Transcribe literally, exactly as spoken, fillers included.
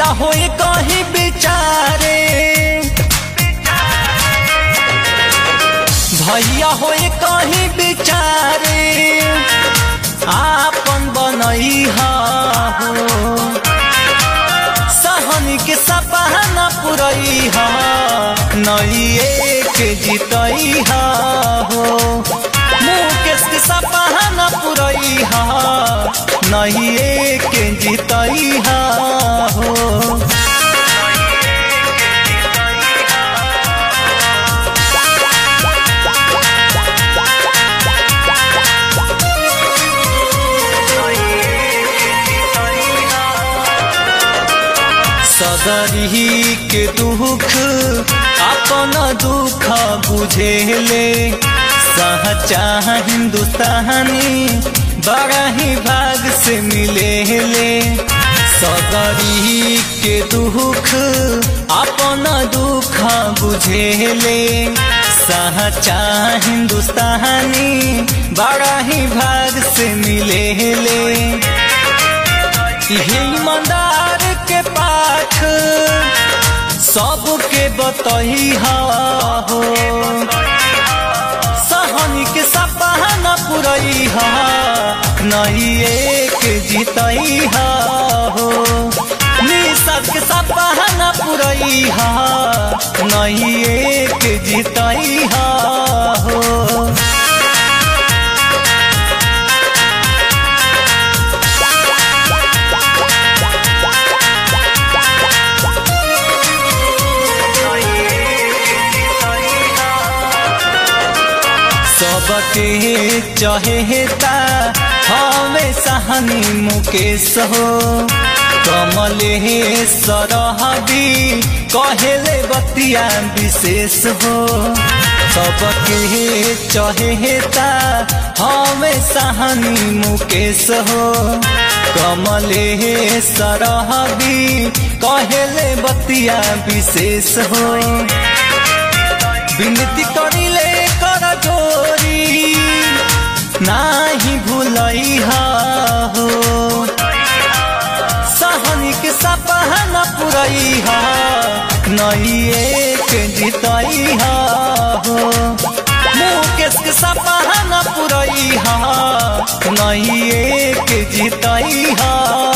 भैया होए कहीं बेचारे, भैया होए कहीं बेचारे आपन बनई हो, सहनी के सपना पुरई हो, नइए के जीतई हो, मुकेश के सपना पुरई हो, नइए के जीतई हो। सदरी के दुख अपन दुख बुझेले, सच्चा हिंदुस्तानी बड़ा ही भाग से मिलेले। सदरी के दुख अपन दुख बुझेले, सच्चा हिंदुस्तानी बड़ा ही भाग से मिलेले। ईमानदार के पाठ सबके बतई हो, सहनी के सपना पुरई हो, नइए के जीतई हो, निसक के सपना पुरई हो, नइए के जीतई हो। सबके चहेता हमें सहनी मुकेश हो, कमलेश रहबी कहेले बतिया विशेष हो। सबके चहेता हमें सहनी मुकेश हो, कमलेश रहबी कहेले बतिया विशेष हो। विनती करिले कर जोरी नाही भूलई हो, सहनी के सपना पुरई हो, नइए के जीतई हो, मुकेश के सपना पुरई हो, नइए के जीतई हो।